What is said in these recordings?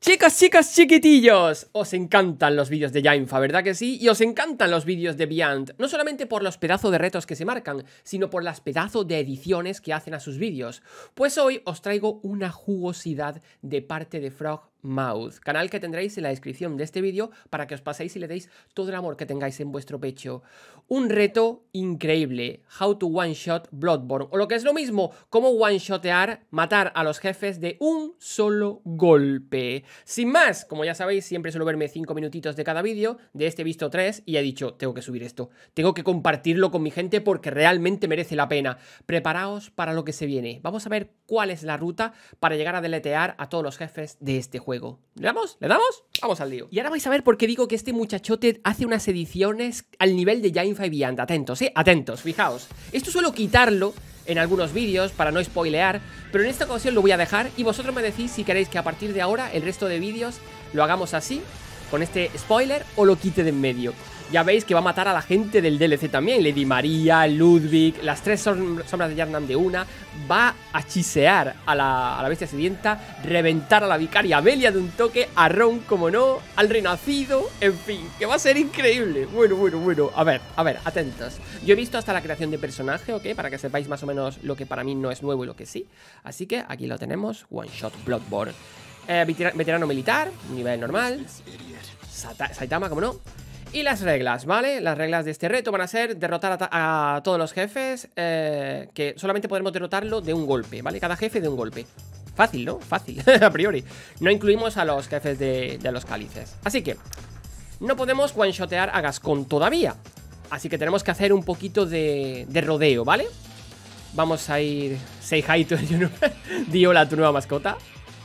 Chicas, chicas, chiquitillos, os encantan los vídeos de Jainfa, ¿verdad que sí? Y os encantan los vídeos de Viant, no solamente por los pedazos de retos que se marcan, sino por las pedazos de ediciones que hacen a sus vídeos. Pues hoy os traigo una jugosidad de parte de Frogmouth, canal que tendréis en la descripción de este vídeo para que os paséis y le deis todo el amor que tengáis en vuestro pecho. Un reto increíble, How to One Shot Bloodborne, o lo que es lo mismo, cómo one-shotear, matar a los jefes de un solo golpe. Sin más, como ya sabéis, siempre suelo verme 5 minutitos de cada vídeo, de este he visto 3 y he dicho, tengo que subir esto, tengo que compartirlo con mi gente porque realmente merece la pena. Preparaos para lo que se viene, vamos a ver cuál es la ruta para llegar a deletear a todos los jefes de este juego. ¿Le damos? ¿Le damos? Vamos al lío. Y ahora vais a ver por qué digo que este muchachote hace unas ediciones al nivel de Jainfa y Viant. Atentos, atentos, fijaos. Esto suelo quitarlo en algunos vídeos para no spoilear, pero en esta ocasión lo voy a dejar y vosotros me decís si queréis que a partir de ahora el resto de vídeos lo hagamos así, con este spoiler, o lo quite de en medio. Ya veis que va a matar a la gente del DLC también, Lady María, Ludwig, las 3 sombras de Yharnam de una, va a chisear a la bestia sedienta, reventar a la vicaria Amelia de un toque, a Ron, como no, al renacido, en fin, que va a ser increíble. Bueno, a ver, atentos. Yo he visto hasta la creación de personaje, ¿ok? Para que sepáis más o menos lo que para mí no es nuevo y lo que sí. Así que aquí lo tenemos, One Shot Bloodborne. Veterano militar, nivel normal. Saitama, como no. Y las reglas, ¿vale? Las reglas de este reto van a ser derrotar a todos los jefes, que solamente podremos derrotarlo de un golpe, ¿vale? Cada jefe de un golpe. Fácil, ¿no? Fácil, a priori. No incluimos a los jefes de los cálices. Así que no podemos one-shotear a Gascón todavía. Así que tenemos que hacer un poquito de rodeo, ¿vale? Vamos a ir... Say hi to you, di hola a tu nueva mascota.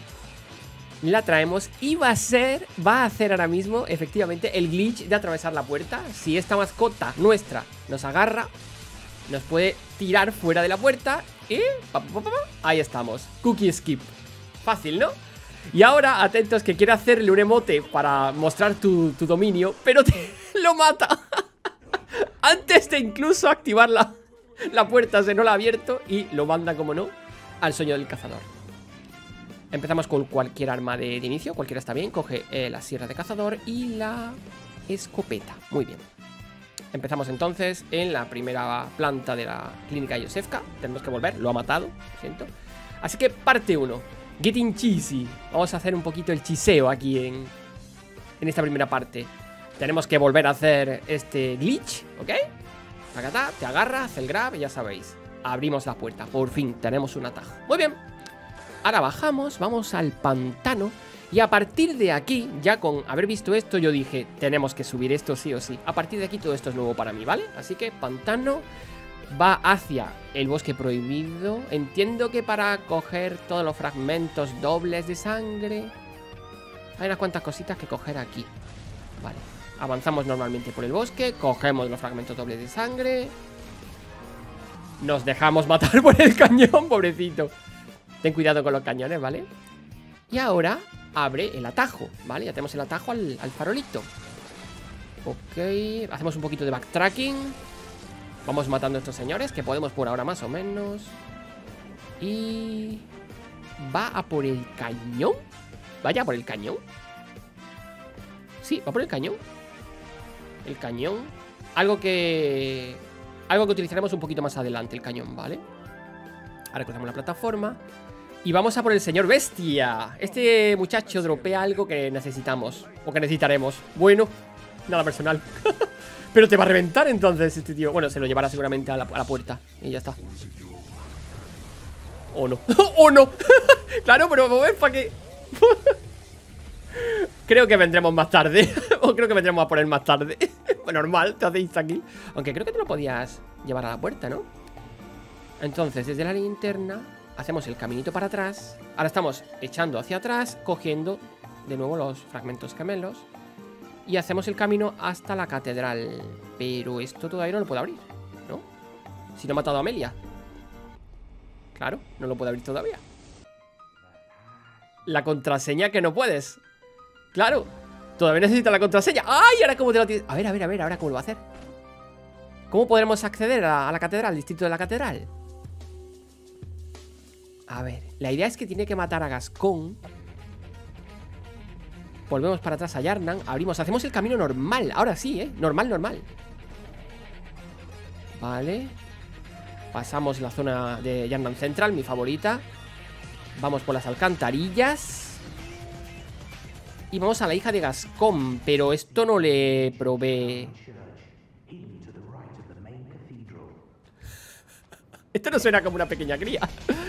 La traemos y va a hacer ahora mismo efectivamente el glitch de atravesar la puerta. Si esta mascota nuestra nos agarra, nos puede tirar fuera de la puerta y ahí estamos, cookie skip. Fácil, ¿no? Y ahora, atentos, que quiere hacerle un emote para mostrar tu dominio, pero lo mata antes de incluso activar la puerta. Se no la ha abierto y lo manda, como no, al sueño del cazador. Empezamos con cualquier arma de inicio, cualquiera está bien. Coge la sierra de cazador y la escopeta. Muy bien. Empezamos entonces en la primera planta de la clínica Josefka. Tenemos que volver, lo ha matado, lo siento. Así que parte 1, Getting Cheesy. Vamos a hacer un poquito el chiseo aquí en esta primera parte. Tenemos que volver a hacer este glitch, ¿ok? Tacatá, te agarra, hace el grab, ya sabéis. Abrimos la puerta, por fin tenemos un atajo. Muy bien. Ahora bajamos, vamos al pantano. Y a partir de aquí, ya con haber visto esto, yo dije, tenemos que subir esto sí o sí. A partir de aquí todo esto es nuevo para mí, ¿vale? Así que pantano va hacia el bosque prohibido. Entiendo que para coger todos los fragmentos dobles de sangre hay unas cuantas cositas que coger aquí. Vale, avanzamos normalmente por el bosque, cogemos los fragmentos dobles de sangre. Nos dejamos matar por el cañón, pobrecito. Ten cuidado con los cañones, ¿vale? Y ahora abre el atajo, ¿vale? Ya tenemos el atajo al farolito. Ok, hacemos un poquito de backtracking. Vamos matando a estos señores, que podemos por ahora más o menos. Y... ¿va a por el cañón? ¿Vaya por el cañón? Sí, va por el cañón. El cañón. Algo que utilizaremos un poquito más adelante, el cañón, ¿vale? Ahora cruzamos la plataforma y vamos a por el señor bestia. Este muchacho dropea algo que necesitamos, o que necesitaremos. Bueno, nada personal. Pero te va a reventar entonces este tío. Bueno, se lo llevará seguramente a la puerta y ya está. ¿O no? ¡Oh, no! Claro, pero vamos a ver para qué. Creo que vendremos más tarde. O creo que vendremos a por él más tarde. Normal, te hacéis aquí. Aunque creo que te lo podías llevar a la puerta, ¿no? Entonces, desde la linterna hacemos el caminito para atrás. Ahora estamos echando hacia atrás, cogiendo de nuevo los fragmentos gemelos. Y hacemos el camino hasta la catedral. Pero esto todavía no lo puedo abrir, ¿no? Si no he matado a Amelia. Claro, no lo puedo abrir todavía. La contraseña que no puedes. Claro, todavía necesita la contraseña. ¡Ay! Ahora cómo te lo tienes. A ver, ahora cómo lo va a hacer. ¿Cómo podremos acceder a la catedral, al distrito de la catedral? A ver, la idea es que tiene que matar a Gascón Volvemos para atrás a Yarnan. Abrimos, hacemos el camino normal. Ahora sí, normal, normal. Vale. Pasamos la zona de Yarnan Central, mi favorita. Vamos por las alcantarillas. Y vamos a la hija de Gascón. Pero esto no le probé. Esto no suena como una pequeña cría.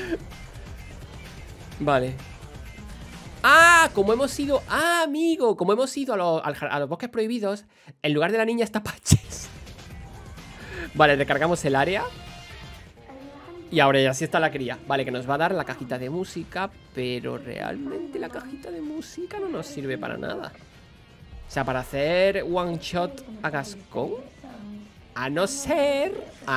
Vale. Ah, como hemos ido. Ah, amigo, como hemos ido a los bosques prohibidos, en lugar de la niña está Patches. Vale, recargamos el área. Y ahora ya sí está la cría. Vale, que nos va a dar la cajita de música. Pero realmente la cajita de música no nos sirve para nada. O sea, para hacer one shot a Gascón. A no ser.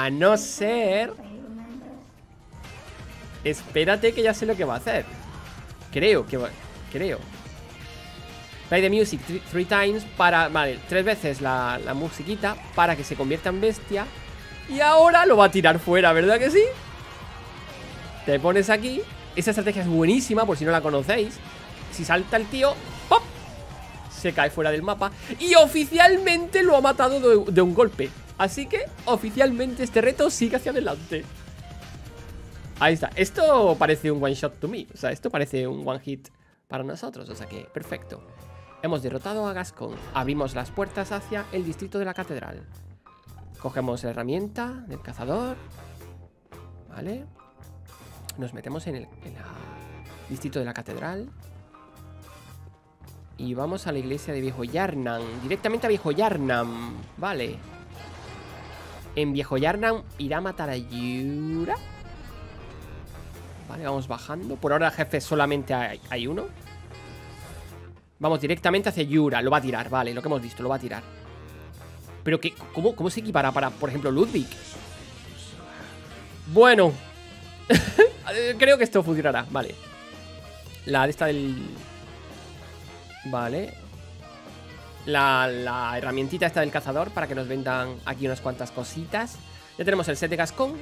Espérate que ya sé lo que va a hacer. Creo. Play the music 3 times para... Vale, 3 veces la musiquita para que se convierta en bestia. Y ahora lo va a tirar fuera, ¿verdad que sí? Te pones aquí. Esa estrategia es buenísima, por si no la conocéis. Si salta el tío, ¡pop! Se cae fuera del mapa. Y oficialmente lo ha matado de un golpe. Así que, oficialmente, este reto sigue hacia adelante. Ahí está. Esto parece un one shot to me. O sea, esto parece un one hit para nosotros. O sea que, perfecto. Hemos derrotado a Gascón. Abrimos las puertas hacia el distrito de la catedral. Cogemos la herramienta del cazador. Vale. Nos metemos en el distrito de la catedral. Y vamos a la iglesia de Viejo Yarnan. Directamente a Viejo Yarnan. Vale. En Viejo Yarnan irá a matar a Yura. Vale, vamos bajando. Por ahora, jefe, solamente hay uno. Vamos directamente hacia Yura. Lo va a tirar, vale, lo que hemos visto, lo va a tirar. Pero que, ¿cómo se equipara para, por ejemplo, Ludwig? Bueno. Creo que esto funcionará, vale. La de esta del... Vale. La herramientita esta del cazador para que nos vendan aquí unas cuantas cositas. Ya tenemos el set de Gascón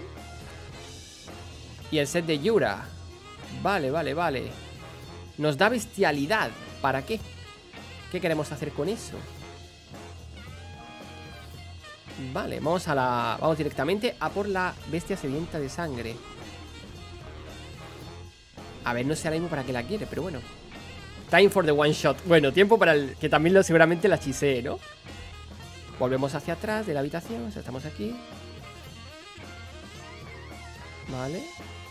y el set de Yura. Vale. Nos da bestialidad. ¿Para qué? ¿Qué queremos hacer con eso? Vale, vamos directamente a por la bestia sedienta de sangre. A ver, no sé ahora mismo para qué la quiere, pero bueno. Time for the one shot. Bueno, tiempo para el... Que también seguramente la chisee, ¿no? Volvemos hacia atrás de la habitación. O sea, estamos aquí. Vale.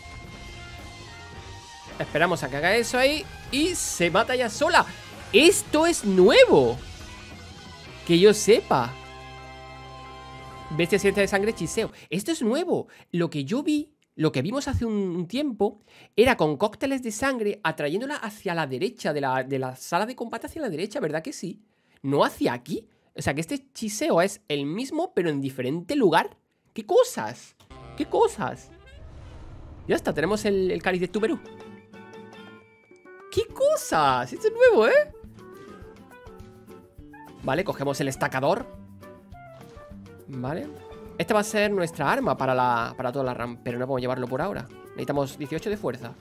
Esperamos a que haga eso ahí. Y se mata ya sola. ¡Esto es nuevo! Que yo sepa. Bestia sedienta de sangre, chiseo. Esto es nuevo. Lo que yo vi... Lo que vimos hace un tiempo era con cócteles de sangre atrayéndola hacia la derecha de la sala de combate, hacia la derecha, ¿verdad que sí? No hacia aquí. O sea que este chiseo es el mismo pero en diferente lugar. ¿Qué cosas? ¿Qué cosas? Ya está, tenemos el cáliz de Tuberú. ¿Qué cosas? Esto es nuevo, ¿eh? Vale, cogemos el estacador. Vale. Esta va a ser nuestra arma para toda la RAM. Pero no podemos llevarlo por ahora. Necesitamos 18 de fuerza.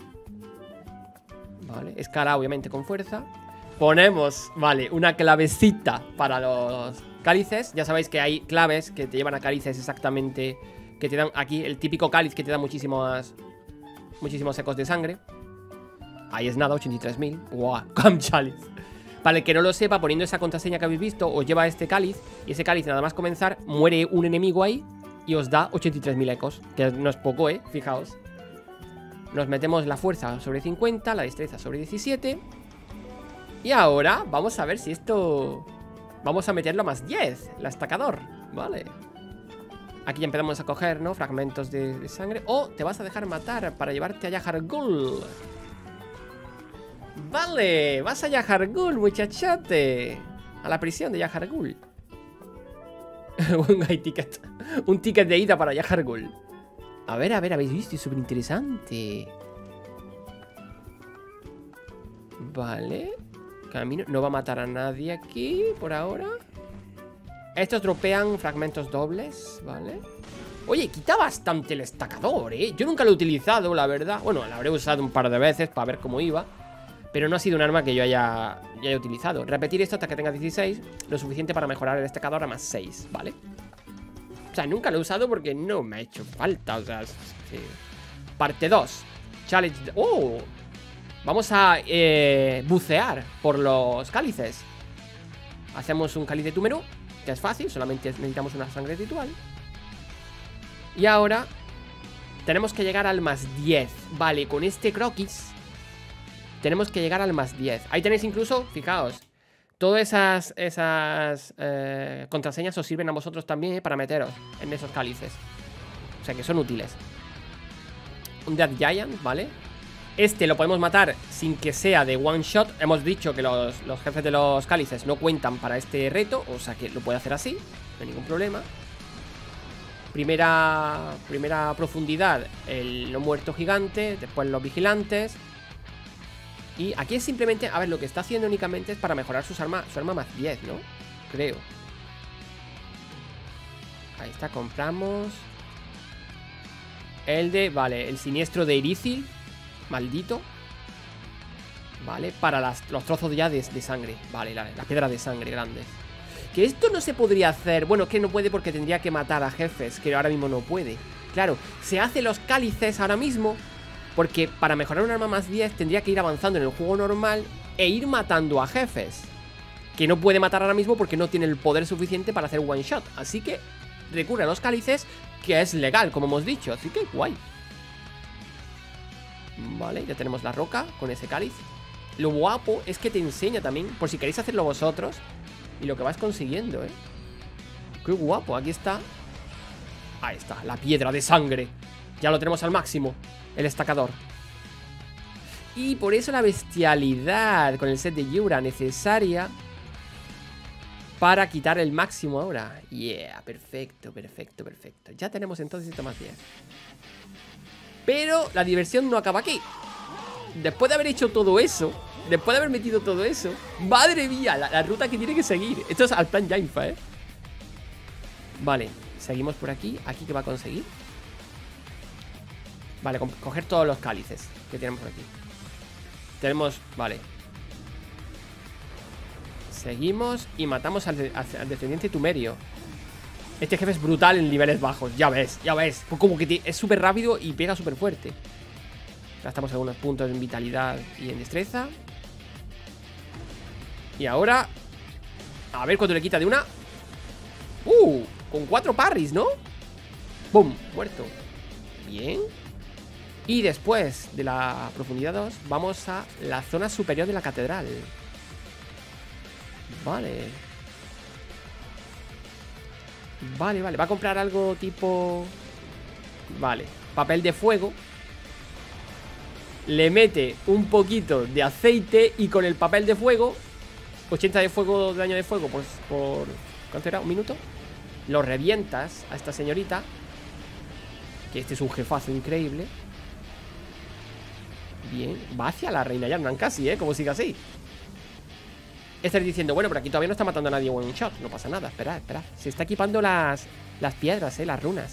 Vale, escala obviamente con fuerza. Ponemos, vale, una clavecita para los cálices. Ya sabéis que hay claves que te llevan a cálices exactamente. Que te dan aquí el típico cáliz que te da muchísimos ecos de sangre. Ahí es nada, 83.000. Guau, Camchalis. Para el que no lo sepa, poniendo esa contraseña que habéis visto, os lleva a este cáliz. Y ese cáliz, nada más comenzar, muere un enemigo ahí y os da 83.000 ecos. Que no es poco, fijaos. Nos metemos la fuerza sobre 50, la destreza sobre 17. Y ahora vamos a ver si esto... Vamos a meterlo a más 10, la estacador. Vale. Aquí ya empezamos a coger, ¿no? Fragmentos de sangre. O te vas a dejar matar para llevarte a Yahar Ghul. Vale, vas a Yahar Ghul, muchachote. A la prisión de Yahar Ghul. Un ticket de ida para Yahar Ghul. A ver, habéis visto, es súper interesante. Vale. Camino, no va a matar a nadie aquí por ahora. Estos dropean fragmentos dobles, ¿vale? Oye, quita bastante el estacador, ¿eh? Yo nunca lo he utilizado, la verdad. Bueno, lo habré usado un par de veces para ver cómo iba. Pero no ha sido un arma que yo haya utilizado. Repetir esto hasta que tenga 16, lo suficiente para mejorar el destacador a más 6, ¿vale? O sea, nunca lo he usado porque no me ha hecho falta. O sea, sí. Parte 2. Challenge. ¡Oh! Vamos a bucear por los cálices. Hacemos un cáliz de Túmero, que es fácil, solamente necesitamos una sangre ritual. Y ahora tenemos que llegar al más 10. Vale, con este croquis tenemos que llegar al más 10. Ahí tenéis incluso, fijaos, todas esas contraseñas os sirven a vosotros también para meteros en esos cálices. O sea que son útiles. Un Death Giant, ¿vale? Este lo podemos matar sin que sea de one shot. Hemos dicho que los jefes de los cálices no cuentan para este reto, o sea que lo puede hacer así, no hay ningún problema. Primera profundidad, el no muerto gigante. Después los vigilantes. Y aquí es simplemente, a ver, lo que está haciendo únicamente es para mejorar su arma más 10, ¿no? Creo. Ahí está, compramos vale, el siniestro de Irícil. Maldito. Vale, para los trozos ya de sangre. Vale, la piedra de sangre grandes. Que esto no se podría hacer. Bueno, es que no puede porque tendría que matar a jefes, que ahora mismo no puede. Claro, se hace los cálices ahora mismo porque para mejorar un arma más 10 tendría que ir avanzando en el juego normal e ir matando a jefes, que no puede matar ahora mismo porque no tiene el poder suficiente para hacer one shot. Así que recurre a los cálices, que es legal, como hemos dicho. Así que guay. Vale, ya tenemos la roca con ese cáliz. Lo guapo es que te enseña también, por si queréis hacerlo vosotros, y lo que vas consiguiendo, ¿eh? Qué guapo, aquí está. Ahí está, la piedra de sangre. Ya lo tenemos al máximo, el estacador. Y por eso la bestialidad con el set de Yura necesaria para quitar el máximo ahora. Yeah, perfecto, perfecto, perfecto. Ya tenemos entonces esto más 10. Pero la diversión no acaba aquí. Después de haber hecho todo eso, después de haber metido todo eso, madre mía, la ruta que tiene que seguir. Esto es al plan Jainfa, ¿eh? Vale, seguimos por aquí. ¿Aquí qué va a conseguir? Vale, coger todos los cálices que tenemos por aquí. Tenemos, vale. Seguimos y matamos al descendiente Tumerio. Este jefe es brutal en niveles bajos, ya ves, ya ves. Como que es súper rápido y pega súper fuerte. Gastamos algunos puntos en vitalidad y en destreza. Y ahora, a ver cuánto le quita de una. Con 4 parries, ¿no? ¡Bum! Muerto. Bien. Y después de la profundidad 2 vamos a la zona superior de la catedral. Vale. Vale, vale, va a comprar algo tipo... Vale, papel de fuego. Le mete un poquito de aceite y con el papel de fuego 80 de fuego, de daño de fuego, pues por... ¿Cuánto era? ¿Un minuto? Lo revientas a esta señorita, que este es un jefazo increíble. Bien, va hacia la reina Yarnan casi, como sigue así. Estáis diciendo, bueno, pero aquí todavía no está matando a nadie one shot. No pasa nada, esperad, esperad. Se está equipando las piedras, las runas.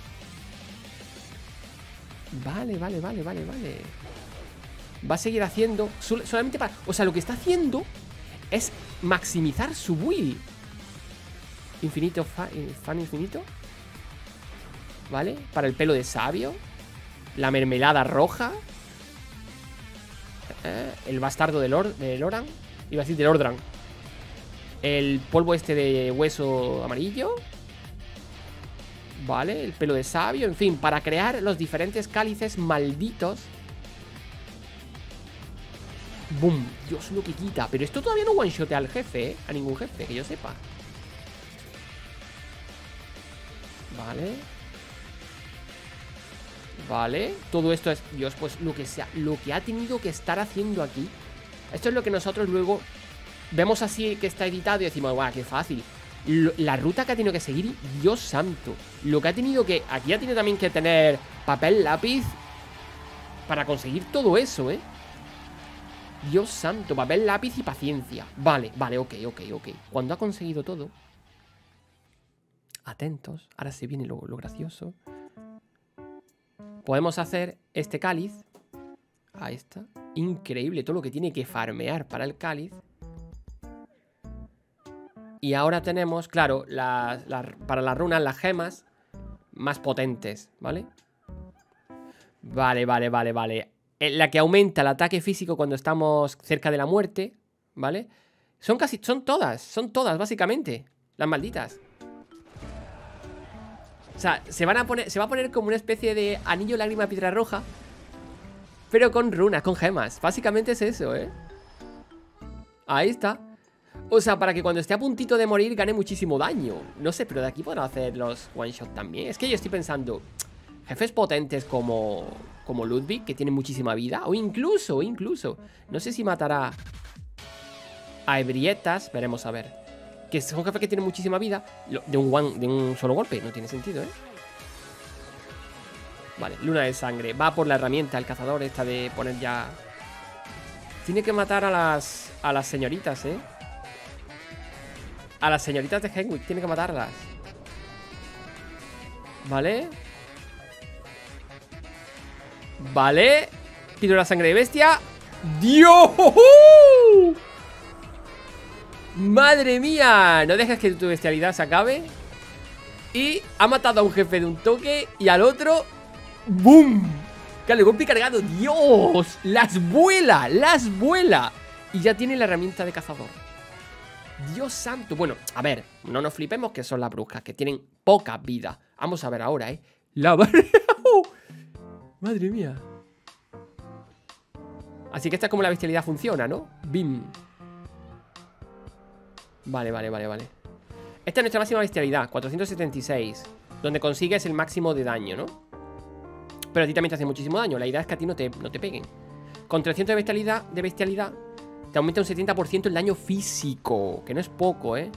Vale, vale, vale, vale, vale. Va a seguir haciendo solamente para... O sea, lo que está haciendo es maximizar su build. Infinito, fan infinito. Vale, para el pelo de sabio. La mermelada roja. El bastardo de Loran. Iba a decir de Lordran. El polvo este de hueso amarillo. Vale, el pelo de sabio. En fin, para crear los diferentes cálices malditos. Boom, Dios, lo que quita. Pero esto todavía no one-shotea al jefe, a ningún jefe, que yo sepa. Vale. Vale, todo esto es... Dios, pues lo que sea, lo que ha tenido que estar haciendo aquí. Esto es lo que nosotros luego vemos así que está editado y decimos, guau, qué fácil. La ruta que ha tenido que seguir, Dios santo. Lo que ha tenido que... Aquí ha tenido también que tener papel, lápiz para conseguir todo eso, Dios santo, papel, lápiz y paciencia. Vale, vale, ok. Cuando ha conseguido todo... Atentos, ahora se viene lo gracioso. Podemos hacer este cáliz Ahí está. Increíble todo lo que tiene que farmear para el cáliz. Y ahora tenemos, claro, para las runas, las gemas más potentes, ¿vale? Vale. La que aumenta el ataque físico cuando estamos cerca de la muerte, ¿vale? Son todas, básicamente. Las malditas. O sea, se va a poner como una especie de anillo lágrima piedra roja, pero con runas, con gemas. Básicamente es eso, ¿eh? Ahí está. O sea, para que cuando esté a puntito de morir gane muchísimo daño. No sé, pero de aquí podrán hacer los one shot también. Es que yo estoy pensando, jefes potentes como Ludwig, que tienen muchísima vida. O incluso, no sé si matará a Ebrietas. Veremos a ver. Que son jefes que tienen muchísima vida de un solo golpe. No tiene sentido, ¿eh? Vale, luna de sangre. Va por la herramienta el cazador esta de poner ya... Tiene que matar a las señoritas, ¿eh? A las señoritas de Henwick. Tiene que matarlas. Vale. Vale. Pido la sangre de bestia. ¡Dios! ¡Madre mía! No dejes que tu bestialidad se acabe. Y ha matado a un jefe de un toque. Y al otro... ¡Bum! Claro, golpe cargado. ¡Dios! ¡Las vuela! Y ya tiene la herramienta de cazador. ¡Dios santo! Bueno, a ver, no nos flipemos que son las brujas, que tienen poca vida. Vamos a ver ahora, ¿eh? La barra... ¡Madre mía! Así que esta es como la bestialidad funciona, ¿no? ¡Bim! Vale. Esta es nuestra máxima bestialidad, 476. Donde consigues el máximo de daño, ¿no? Pero a ti también te hace muchísimo daño. La idea es que a ti no te peguen. Con 300 de bestialidad te aumenta un 70% el daño físico. Que no es poco, ¿eh?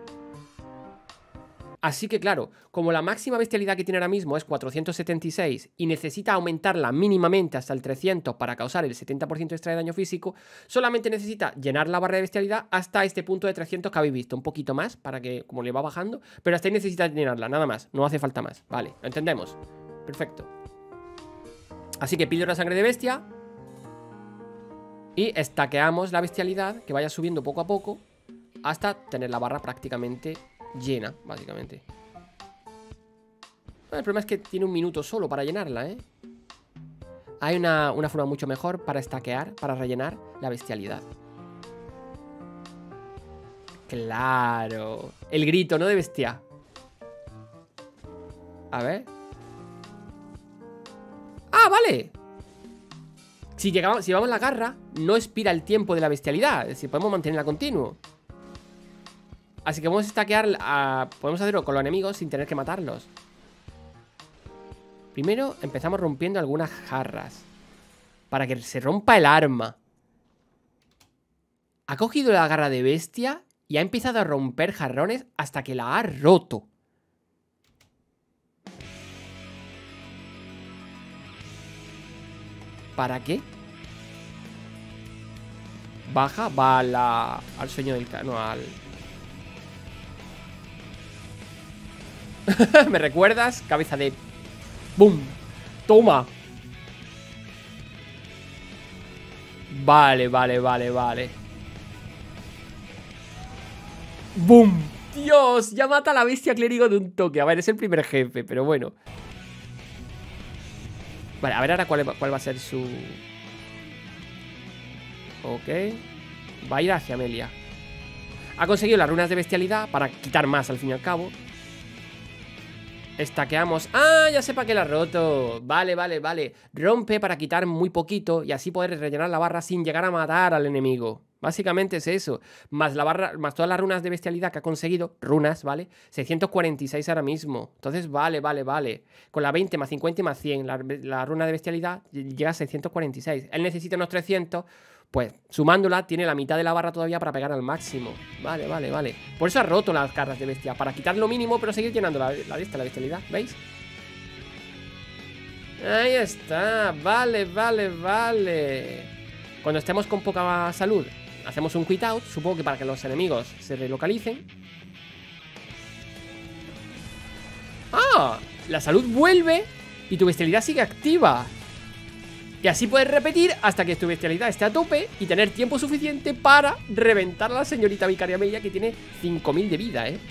Así que claro, como la máxima bestialidad que tiene ahora mismo es 476 y necesita aumentarla mínimamente hasta el 300 para causar el 70% extra de daño físico, solamente necesita llenar la barra de bestialidad hasta este punto de 300 que habéis visto. Un poquito más para que, como le va bajando, pero hasta ahí necesita llenarla, nada más. No hace falta más. Vale, lo entendemos. Perfecto. Así que píldora sangre de bestia. Y estaqueamos la bestialidad, que vaya subiendo poco a poco hasta tener la barra prácticamente llena, básicamente. El problema es que tiene un minuto solo para llenarla, ¿eh? Hay una forma mucho mejor para estaquear, para rellenar la bestialidad. Claro. El grito, ¿no? De bestia. A ver. ¡Ah, vale! Si llevamos la garra, no expira el tiempo de la bestialidad. Es decir, podemos mantenerla continuo. Así que vamos a stackear. Podemos hacerlo con los enemigos sin tener que matarlos. Primero empezamos rompiendo algunas jarras para que se rompa el arma. Ha cogido la garra de bestia y ha empezado a romper jarrones hasta que la ha roto. ¿Para qué? Baja, va al sueño del... No, al... ¿Me recuerdas? Cabeza de... ¡Bum! ¡Toma! Vale. ¡Bum! ¡Dios! Ya mata a la bestia clérigo de un toque. A ver, es el primer jefe, pero bueno. Vale, a ver ahora cuál va a ser su... Ok. Va a ir hacia Amelia. Ha conseguido las runas de bestialidad para quitar más al fin y al cabo. Estaqueamos. ¡Ah! Ya sé para qué la ha roto. Vale. Rompe para quitar muy poquito y así poder rellenar la barra sin llegar a matar al enemigo. Básicamente es eso. Más la barra, más todas las runas de bestialidad que ha conseguido. Runas, ¿vale? 646 ahora mismo. Entonces, vale. Con la 20 más 50 más 100, la runa de bestialidad llega a 646. Él necesita unos 300. Pues sumándola tiene la mitad de la barra todavía para pegar al máximo. Vale. Por eso ha roto las garras de bestia. Para quitar lo mínimo pero seguir llenando la bestialidad. ¿Veis? Ahí está. Vale. Cuando estemos con poca salud hacemos un quit out. Supongo que para que los enemigos se relocalicen. ¡Ah! La salud vuelve y tu bestialidad sigue activa. Y así puedes repetir hasta que tu bestialidad esté a tope y tener tiempo suficiente para reventar a la señorita Vicaria Mella, que tiene 5000 de vida, ¿eh?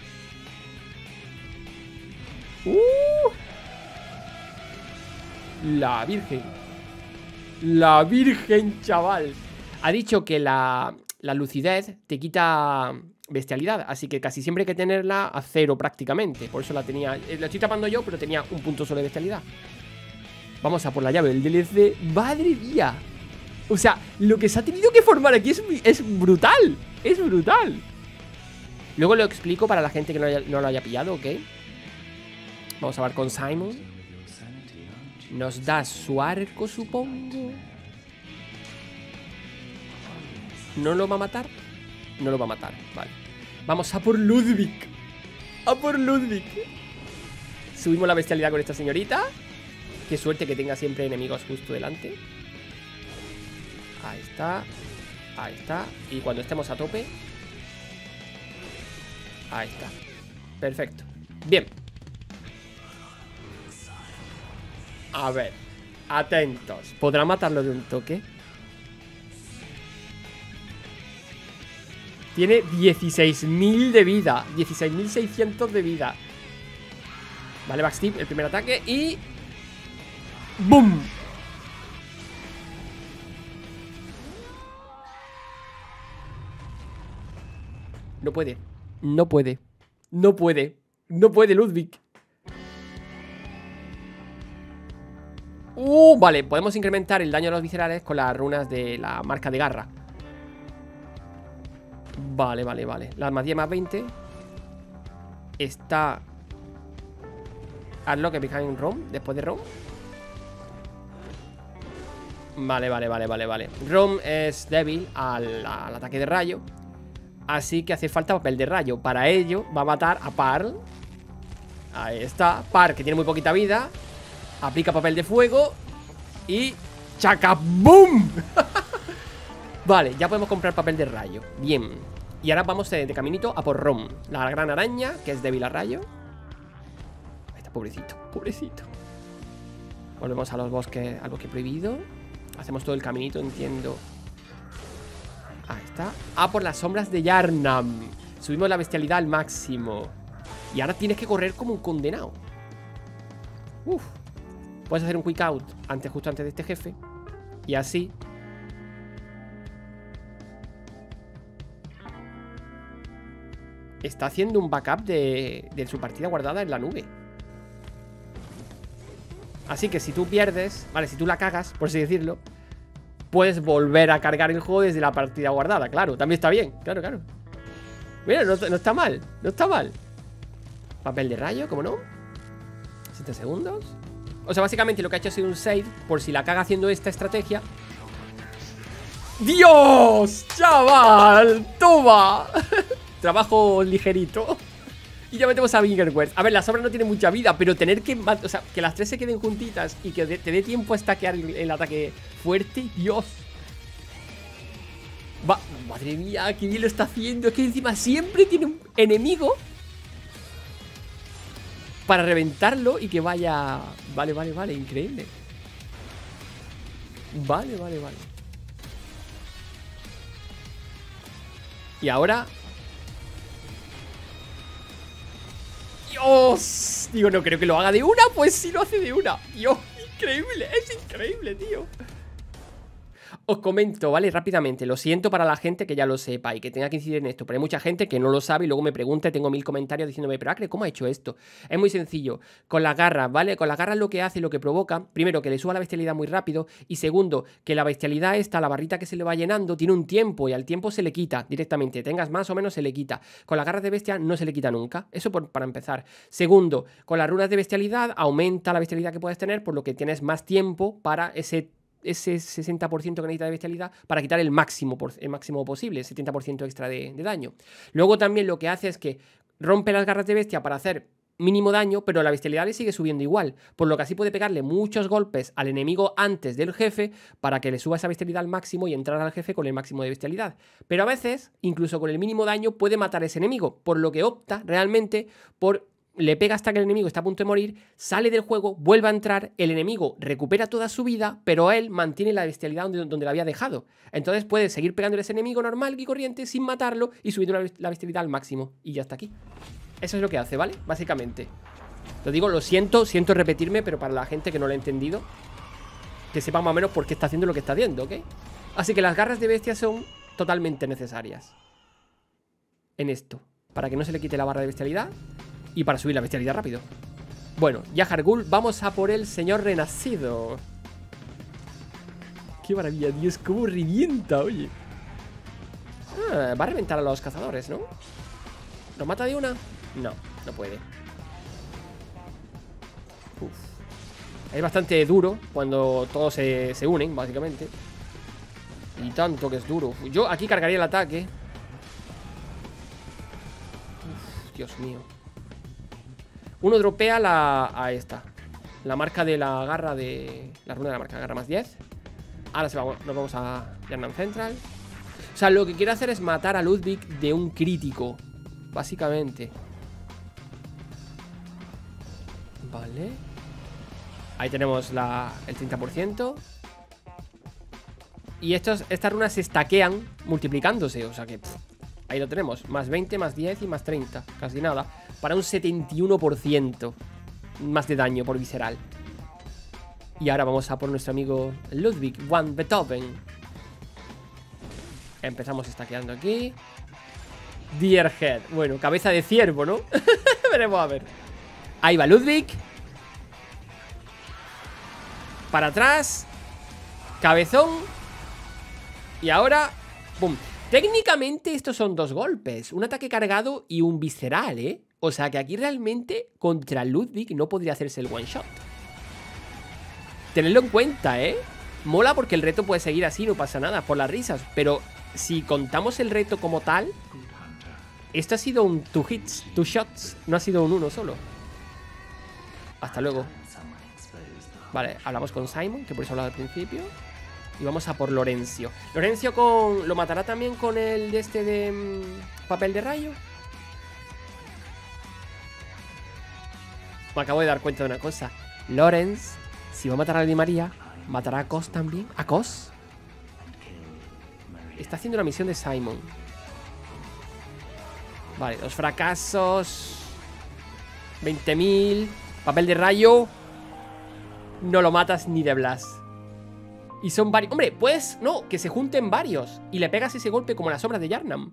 La Virgen. La Virgen, chaval. Ha dicho que la lucidez te quita bestialidad, así que casi siempre hay que tenerla a 0 prácticamente. Por eso la tenía, la estoy tapando yo, pero tenía un punto solo de bestialidad. Vamos a por la llave del DLC. ¡Madre mía! O sea, lo que se ha tenido que formar aquí es brutal. Es brutal. Luego lo explico para la gente que no lo haya pillado, ¿ok? Vamos a ver con Simon. Nos da su arco, supongo. ¿No lo va a matar? No lo va a matar, vale. Vamos a por Ludwig. A por Ludwig. Subimos la bestialidad con esta señorita. Qué suerte que tenga siempre enemigos justo delante. Ahí está. Ahí está. Y cuando estemos a tope. Ahí está. Perfecto. Bien. A ver. Atentos. ¿Podrá matarlo de un toque? Tiene 16.000 de vida. 16.600 de vida. Vale, backstep, el primer ataque. Y... ¡boom! No puede. No puede. No puede. No puede, Ludwig. Vale, podemos incrementar el daño a los viscerales con las runas de la marca de garra. Vale, vale, vale. La armadilla más 20. Está... Unlock behind Rom. Después de Rom. Vale, vale, vale, vale, vale. Rom es débil al ataque de rayo. Así que hace falta papel de rayo. Para ello va a matar a Parl. Ahí está. Parl, que tiene muy poquita vida. Aplica papel de fuego. Y... ¡chaca-boom! Vale, ya podemos comprar papel de rayo. Bien. Y ahora vamos de caminito a por Rom. La gran araña, que es débil a rayo. Ahí está, pobrecito, pobrecito. Volvemos a los bosques, al bosque prohibido. Hacemos todo el caminito, entiendo. Ahí está. Ah, por las sombras de Yharnam. Subimos la bestialidad al máximo. Y ahora tienes que correr como un condenado. Uf. Puedes hacer un quick out justo antes de este jefe. Y así. Está haciendo un backup de su partida guardada en la nube. Así que si tú pierdes, vale, si tú la cagas, por así decirlo, puedes volver a cargar el juego desde la partida guardada. Claro, también está bien, claro, claro. Mira, no está mal, no está mal. Papel de rayo, ¿cómo no? 7 segundos. O sea, básicamente lo que ha hecho ha sido un save por si la caga haciendo esta estrategia. ¡Dios! ¡Chaval! ¡Toma! Trabajo ligerito. Y ya metemos a Vingerwert. A ver, la sombra no tiene mucha vida, pero tener que... O sea, que las tres se queden juntitas y que te dé tiempo a stackear el ataque fuerte. ¡Dios! Madre mía, qué bien lo está haciendo. Es que encima siempre tiene un enemigo para reventarlo y que vaya... Vale, vale, vale, increíble. Vale, vale, vale. Y ahora... ¡Dios! Digo, no creo que lo haga de una. Pues sí lo hace de una. Dios, increíble, es increíble, tío. Os comento, ¿vale? Rápidamente, lo siento para la gente que ya lo sepa y que tenga que incidir en esto, pero hay mucha gente que no lo sabe y luego me pregunta y tengo 1000 comentarios diciéndome, pero Acre, ¿cómo ha hecho esto? Es muy sencillo, con las garras, ¿vale? Con las garras lo que hace y lo que provoca, primero, que le suba la bestialidad muy rápido y segundo, que la bestialidad esta, la barrita que se le va llenando, tiene un tiempo y al tiempo se le quita directamente, tengas más o menos se le quita. Con las garras de bestia no se le quita nunca, eso para empezar. Segundo, con las runas de bestialidad aumenta la bestialidad que puedes tener, por lo que tienes más tiempo para ese 60% que necesita de bestialidad para quitar el máximo posible, 70% extra de daño. Luego también lo que hace es que rompe las garras de bestia para hacer mínimo daño, pero la bestialidad le sigue subiendo igual, por lo que así puede pegarle muchos golpes al enemigo antes del jefe para que le suba esa bestialidad al máximo y entrar al jefe con el máximo de bestialidad. Pero a veces, incluso con el mínimo daño, puede matar a ese enemigo, por lo que opta realmente por le pega hasta que el enemigo está a punto de morir, sale del juego, vuelve a entrar, el enemigo recupera toda su vida, pero él mantiene la bestialidad donde la había dejado. Entonces puede seguir pegándole a ese enemigo normal y corriente sin matarlo y subiendo la bestialidad al máximo. Y ya está aquí. Eso es lo que hace, ¿vale? Básicamente. Lo digo, lo siento repetirme, pero para la gente que no lo ha entendido, que sepa más o menos por qué está haciendo lo que está haciendo, ¿ok? Así que las garras de bestia son totalmente necesarias en esto, para que no se le quite la barra de bestialidad y para subir la bestialidad rápido. Bueno, Yahar Ghul, vamos a por el señor renacido. Qué maravilla, Dios, cómo revienta, oye. Va a reventar a los cazadores, ¿no? ¿Lo mata de una? No, no puede. Uf. Es bastante duro cuando todos se unen, básicamente. Y tanto que es duro. Yo aquí cargaría el ataque. Uf, Dios mío. Uno dropea a esta. La marca de la garra de... La runa de la marca, garra más 10. Ahora nos vamos a Yharnam Central. O sea, lo que quiero hacer es matar a Ludwig de un crítico, básicamente. Vale. Ahí tenemos el 30%. Y estas runas se stackean multiplicándose. O sea que ahí lo tenemos. Más 20, más 10 y más 30. Casi nada. Para un 71% más de daño por visceral. Y ahora vamos a por nuestro amigo Ludwig van Beethoven. Empezamos stackeando aquí. Deer Head. Bueno, cabeza de ciervo, ¿no? Veremos a ver. Ahí va Ludwig. Para atrás. Cabezón. Y ahora, ¡pum! Técnicamente estos son dos golpes. Un ataque cargado y un visceral, ¿eh? O sea que aquí realmente contra Ludwig no podría hacerse el one shot. Tenedlo en cuenta, ¿eh? Mola porque el reto puede seguir así, no pasa nada, por las risas. Pero si contamos el reto como tal, esto ha sido un 2 hits, 2 shots. No ha sido un uno solo. Hasta luego. Vale, hablamos con Simon, que por eso hablaba al principio. Y vamos a por Lorenzo. Lorenzo ¿lo matará también con el de este de papel de rayo? Me acabo de dar cuenta de una cosa. Lorenz, si va a matar a Lady María, ¿matará a Cos también? ¿A Cos? Está haciendo una misión de Simon. Vale, 2 fracasos. 20.000. Papel de rayo. No lo matas ni de Blas. Y son varios. Hombre, pues no, que se junten varios y le pegas ese golpe como las obras de Yharnam.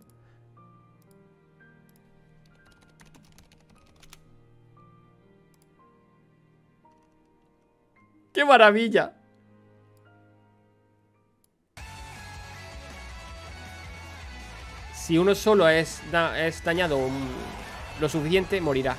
¡Qué maravilla! Si uno solo es dañado lo suficiente, morirá.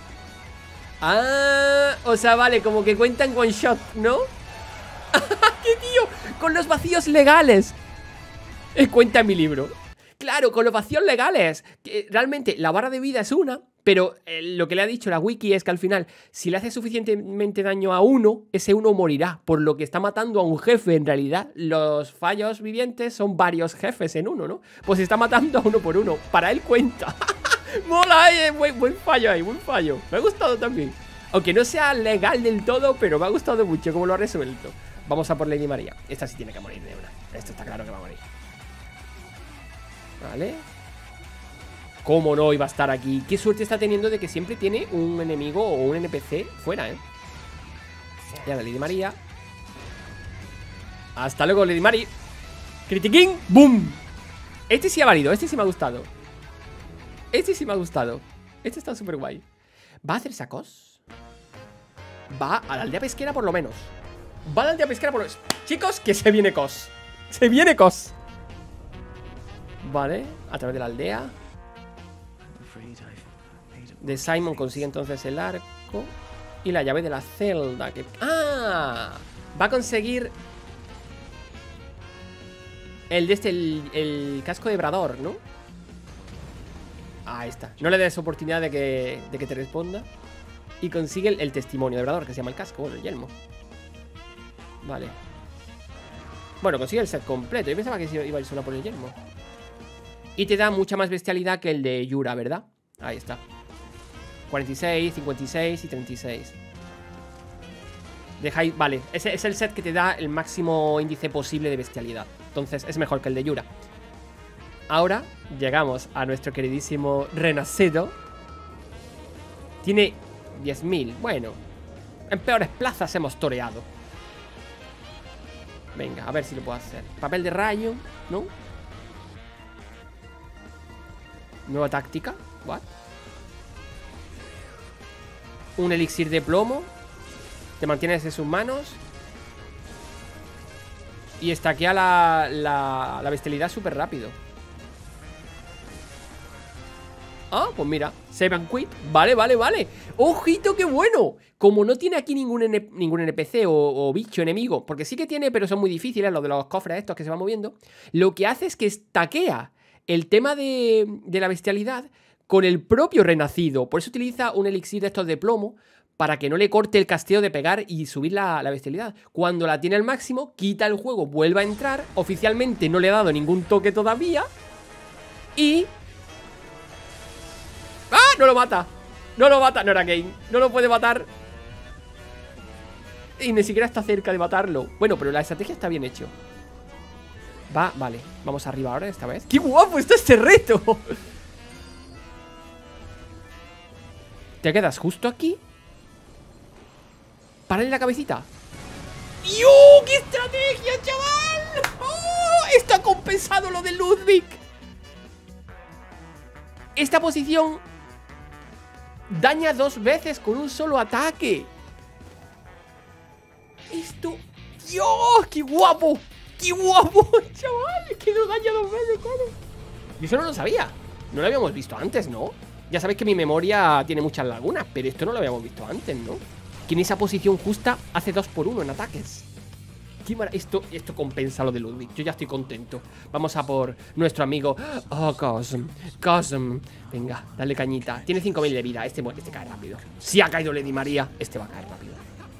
Ah, o sea, vale, como que cuentan one shot, ¿no? ¡Qué tío! Con los vacíos legales. Cuenta en mi libro. Claro, con los vacíos legales. Que realmente la barra de vida es una, pero lo que le ha dicho la wiki es que al final, si le hace suficientemente daño a uno, ese uno morirá. Por lo que está matando a un jefe. En realidad, los fallos vivientes son varios jefes en uno, ¿no? Pues está matando a uno por uno. Para él cuenta. Mola, buen fallo ahí, buen fallo. Me ha gustado también. Aunque no sea legal del todo, pero me ha gustado mucho cómo lo ha resuelto. Vamos a por Lady María. Esta sí tiene que morir de una. Esto está claro que va a morir. Vale. ¿Cómo no iba a estar aquí? Qué suerte está teniendo de que siempre tiene un enemigo o un NPC fuera, ¿eh? Ya la Lady María. Hasta luego, Lady Mari. Critiquín. ¡Boom! Este sí ha valido. Este sí me ha gustado. Este sí me ha gustado. Este está súper guay. ¿Va a hacer sacos? Va a la aldea pesquera por lo menos. Va a la aldea pesquera por lo menos. Chicos, que se viene Cos. Se viene Cos. Vale, a través de la aldea. De Simon consigue entonces el arco y la llave de la celda. ¡Ah! Va a conseguir el casco de Brador, ¿no? Ahí está. No le des oportunidad de que te responda. Y consigue el testimonio de Brador, que se llama el casco, bueno, el yelmo. Vale. Bueno, consigue el set completo. Yo pensaba que iba a ir solo por el yelmo. Y te da mucha más bestialidad que el de Yura, ¿verdad? Ahí está. 46, 56 y 36. Dejáis, vale, ese es el set que te da el máximo índice posible de bestialidad. Entonces es mejor que el de Yura. Ahora llegamos a nuestro queridísimo Renacido. Tiene 10.000. Bueno, en peores plazas hemos toreado. Venga, a ver si lo puedo hacer. Papel de rayo, ¿no? Nueva táctica. What? Un elixir de plomo. Te mantienes en sus manos. Y estaquea la bestialidad súper rápido. Ah, pues mira, save and quit. Vale, vale, vale. ¡Ojito, qué bueno! Como no tiene aquí ningún NPC o bicho enemigo, porque sí que tiene, pero son muy difíciles, los de los cofres estos que se van moviendo, lo que hace es que estaquea el tema de la bestialidad con el propio renacido. Por eso utiliza un elixir de estos de plomo, para que no le corte el casteo de pegar y subir la bestialidad. Cuando la tiene al máximo, quita el juego, vuelve a entrar. Oficialmente no le he dado ningún toque todavía. Y... ¡ah! No lo mata. No lo mata. No era game. No lo puede matar. Y ni siquiera está cerca de matarlo. Bueno, pero la estrategia está bien hecho. Vale. Vamos arriba ahora esta vez. ¡Qué guapo está este reto! Te quedas justo aquí. Párale la cabecita. ¡Yo! ¡Qué estrategia, chaval! ¡Oh! Esto ha compensado lo de Ludwig. Esta posición daña 2 veces con un solo ataque. Esto... ¡Dios! ¡Qué guapo! ¡Qué guapo, chaval! Que no daña 2 veces, claro. Y eso no lo sabía. No lo habíamos visto antes, ¿no? Ya sabéis que mi memoria tiene muchas lagunas, pero esto no lo habíamos visto antes, ¿no? Que en esa posición justa hace 2 por 1 en ataques. Esto compensa lo de Ludwig. Yo ya estoy contento. Vamos a por nuestro amigo. Oh, Cosm. Venga, dale cañita. Tiene 5.000 de vida. Este cae rápido. Si ha caído Lady María, este va a caer rápido.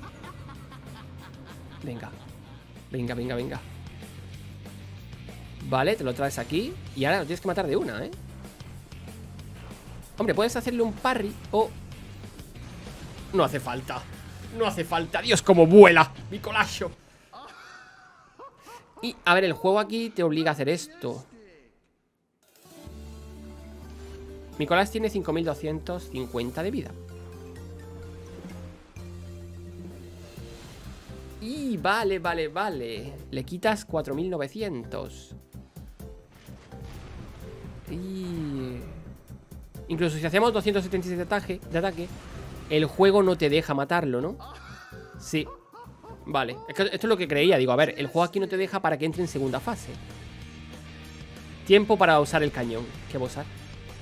Venga. Venga. Vale, te lo traes aquí. Y ahora lo tienes que matar de una, ¿eh? Hombre, puedes hacerle un parry o... no hace falta. No hace falta. Dios, cómo vuela mi colacho. Y, a ver, el juego aquí te obliga a hacer esto. Nicolás tiene 5.250 de vida. Y vale. Le quitas 4.900. Y... incluso si hacemos 276 de ataque, el juego no te deja matarlo, ¿no? Sí. Vale, esto es lo que creía. Digo, a ver, el juego aquí no te deja para que entre en segunda fase. Tiempo para usar el cañón. ¿Qué va a usar?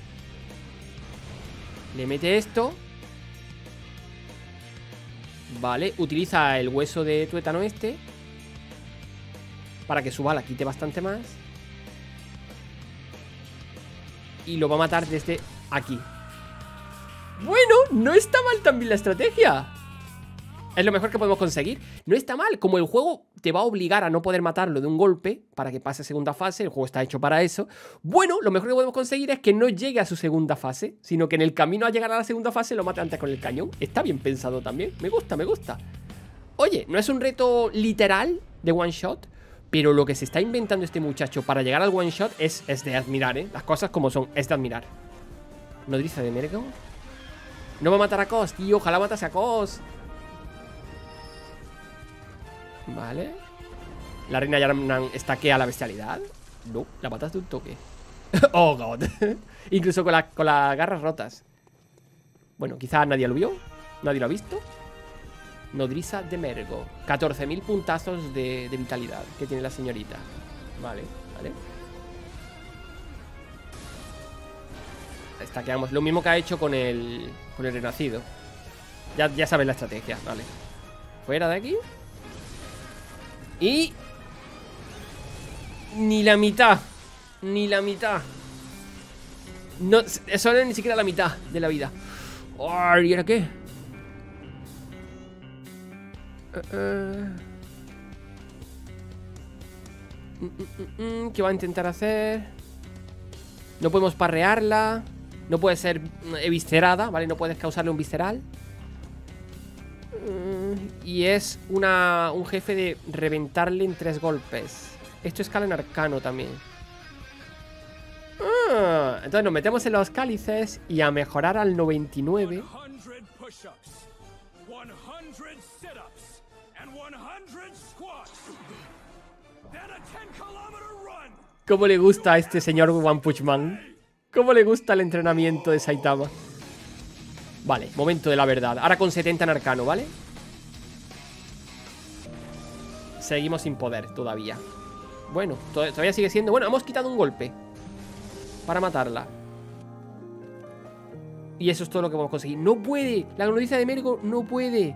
Le mete esto. Vale, utiliza el hueso de tuétano este para que su bala quite bastante más. Y lo va a matar desde aquí. Bueno, no está mal también la estrategia. Es lo mejor que podemos conseguir. No está mal, como el juego te va a obligar a no poder matarlo de un golpe para que pase a segunda fase, el juego está hecho para eso. Bueno, lo mejor que podemos conseguir es que no llegue a su segunda fase, sino que en el camino a llegar a la segunda fase lo mate antes con el cañón. Está bien pensado también, me gusta. Oye, no es un reto literal de one shot, pero lo que se está inventando este muchacho para llegar al one shot es de admirar, ¿eh? Las cosas como son, es de admirar. Nodriza de Mergo. No va a matar a Cos, tío, ojalá matase a Cos. Vale. La reina Yaramnan estaquea la bestialidad. No, la matas de un toque. Oh, God. Incluso con las garras rotas. Bueno, quizás nadie lo vio. Nadie lo ha visto. Nodriza de Mergo. 14.000 puntazos de vitalidad que tiene la señorita. Vale. Estaqueamos. Lo mismo que ha hecho con el renacido. Ya sabes la estrategia. Vale. Fuera de aquí. Y... ni la mitad. No, eso no es ni siquiera la mitad de la vida. Oh, ¿y ahora qué? ¿Qué va a intentar hacer? No podemos parrearla. No puede ser eviscerada, ¿vale? No puedes causarle un visceral. Y es un jefe de reventarle en 3 golpes. Esto escala en arcano también. Entonces nos metemos en los cálices y a mejorar al 99. ¿Cómo le gusta a este señor One Punch Man? ¿Cómo le gusta el entrenamiento de Saitama? Vale, momento de la verdad. Ahora con 70 en arcano, ¿vale? Seguimos sin poder todavía. Bueno, todavía sigue siendo... Bueno, hemos quitado un golpe para matarla. Y eso es todo lo que podemos conseguir. ¡No puede! La nodriza de Mergo no puede.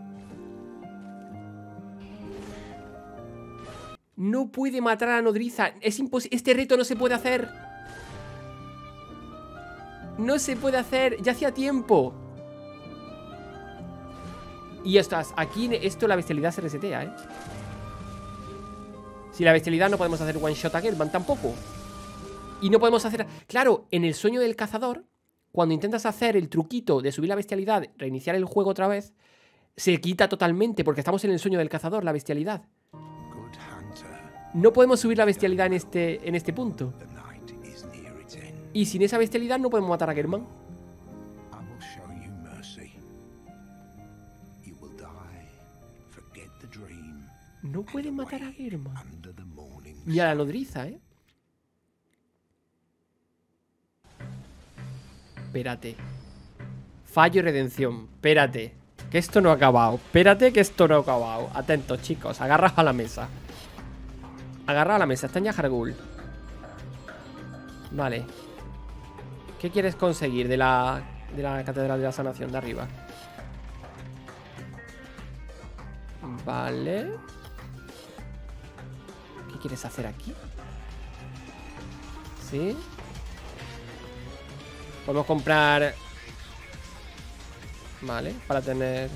No puede matar a la nodriza. Es imposible. Este reto no se puede hacer. No se puede hacer. Ya hacía tiempo. Y estás aquí. Esto, la bestialidad se resetea, ¿eh? Si la bestialidad no podemos hacer one shot a Gearman tampoco. Y no podemos hacer... Claro, en el sueño del cazador, cuando intentas hacer el truquito de subir la bestialidad, reiniciar el juego otra vez, se quita totalmente porque estamos en el sueño del cazador, la bestialidad. No podemos subir la bestialidad en este punto. Y sin esa bestialidad no podemos matar a Gearman. No pueden matar a Gearman. Ni a la nodriza, ¿eh? Espérate. Fallo y redención. Espérate. Que esto no ha acabado. Espérate que esto no ha acabado. Atentos, chicos. Agarra a la mesa. Agarra a la mesa. Está en Yahargul. Vale. ¿Qué quieres conseguir de la Catedral de la Sanación de arriba? Vale. ¿Qué quieres hacer aquí? ¿Sí? Podemos comprar... Vale, para tener...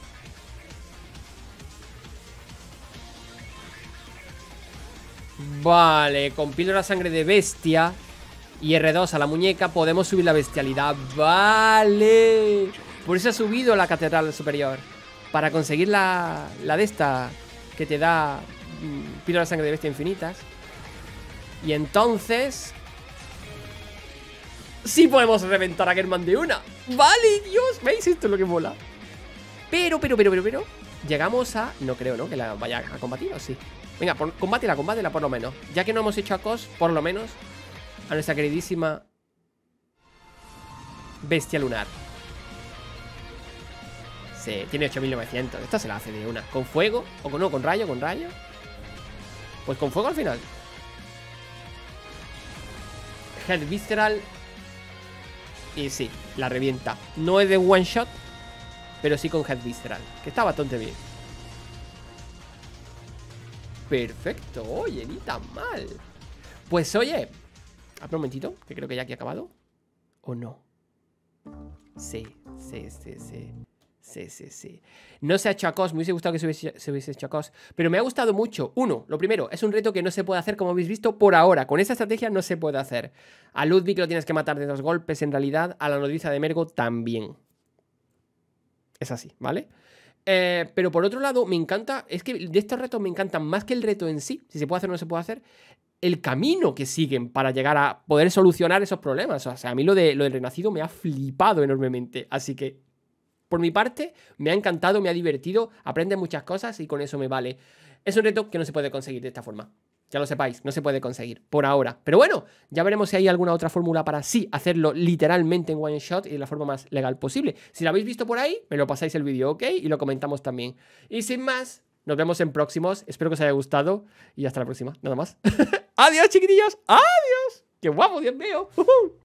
Vale, con píldora sangre de bestia y R2 a la muñeca podemos subir la bestialidad. Vale. Por eso ha subido la catedral superior. Para conseguir la de esta que te da píldora sangre de bestia infinitas. Y entonces... sí podemos reventar a Gearman de una. Vale, Dios, ¿veis? Esto es lo que mola. Pero llegamos a... No creo, ¿no? Que la vaya a combatir, ¿o sí? Venga, combátela por lo menos. Ya que no hemos hecho a Cos, por lo menos a nuestra queridísima bestia lunar. Sí, tiene 8900. Esta se la hace de una. ¿Con fuego? ¿O con, no, con rayo? ¿Con rayo? Pues con fuego al final. Head Visceral. Y sí, la revienta. No es de one shot, pero sí con Head Visceral, que está bastante bien. Perfecto, oye, ni tan mal. Pues oye, un momentito, que creo que ya aquí ha acabado. ¿O no? Sí. No se ha hecho a Cos, me hubiese gustado que se hubiese hecho a Cos, pero me ha gustado mucho. Uno, lo primero, es un reto que no se puede hacer, como habéis visto, por ahora. Con esta estrategia no se puede hacer. A Ludwig lo tienes que matar de 2 golpes, en realidad. A la nodriza de Mergo también. Es así, ¿vale? Pero por otro lado, me encanta... Es que de estos retos me encantan más que el reto en sí, si se puede hacer o no se puede hacer, el camino que siguen para llegar a poder solucionar esos problemas. O sea, a mí lo del Renacido me ha flipado enormemente. Así que, por mi parte, me ha encantado, me ha divertido, aprende muchas cosas y con eso me vale. Es un reto que no se puede conseguir de esta forma. Ya lo sepáis, no se puede conseguir por ahora. Pero bueno, ya veremos si hay alguna otra fórmula para sí hacerlo literalmente en one shot y de la forma más legal posible. Si lo habéis visto por ahí, me lo pasáis el vídeo, ¿ok? Y lo comentamos también. Y sin más, nos vemos en próximos. Espero que os haya gustado y hasta la próxima. Nada más. Adiós, chiquitillos. Adiós. Qué guapo, Dios mío.